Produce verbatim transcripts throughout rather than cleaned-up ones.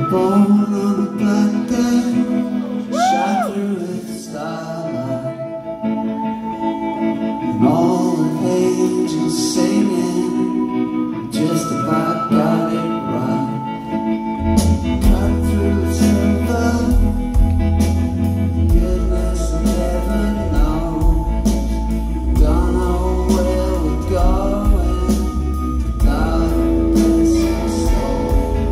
Born on a black day, shot through the starlight, and all the angels singing, just about got it right. Cut through the silver, goodness of heaven knows, don't know where we're going, God bless your soul.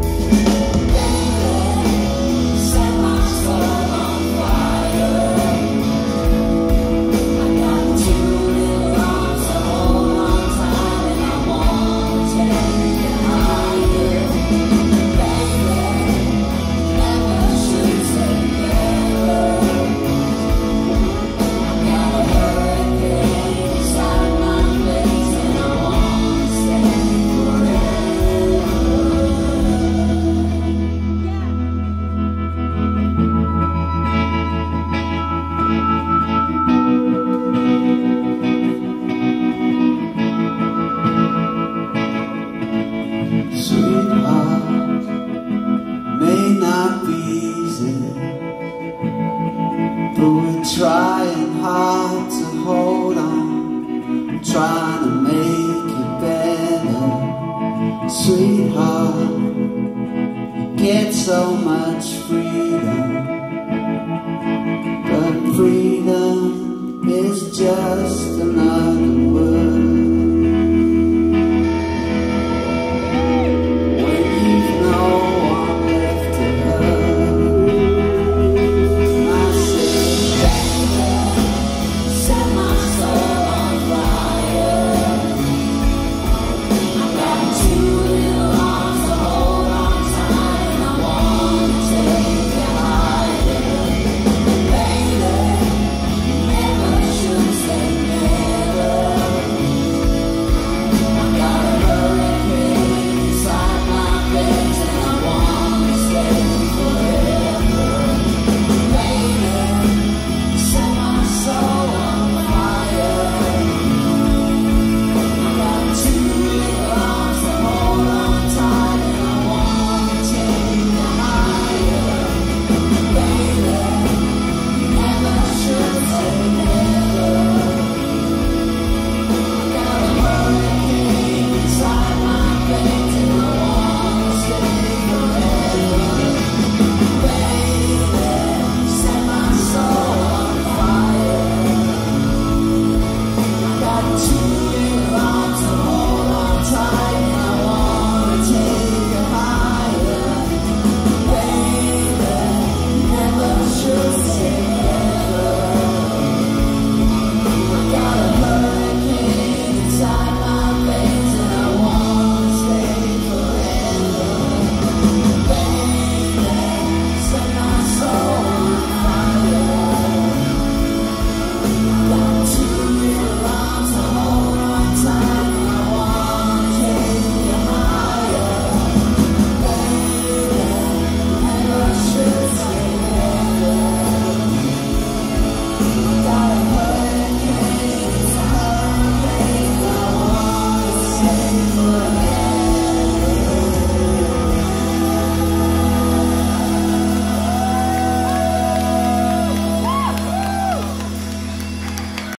Sweetheart, may not be easy, but we're trying hard to hold on, trying to make it better. Sweetheart, you get so much freedom, but freedom is just another